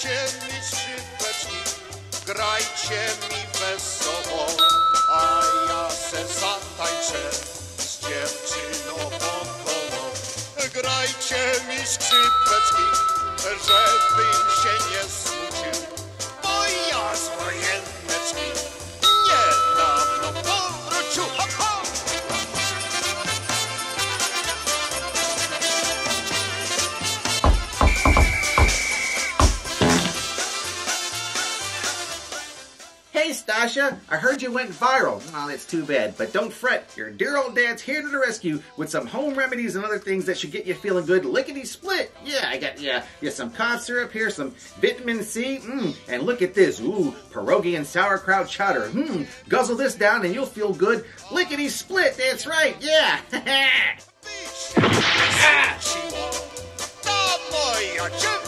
Grajcie mi skrzypeczki, grajcie mi wesoło, a ja se zatańczę z dziewczyną wokoło. Grajcie mi skrzypeczki, żebym się nie smucił, bo ja z wojeneczki niedawno powrócił. Ha, ha! Hey Stasha, I heard you went viral. Well, that's too bad, but don't fret. Your dear old dad's here to the rescue with some home remedies and other things that should get you feeling good lickety-split. Yeah, I got some cough syrup here, some vitamin C, and look at this. Ooh, pierogi and sauerkraut chowder. Guzzle this down and you'll feel good lickety-split. That's right, yeah. To moja dziewczyna.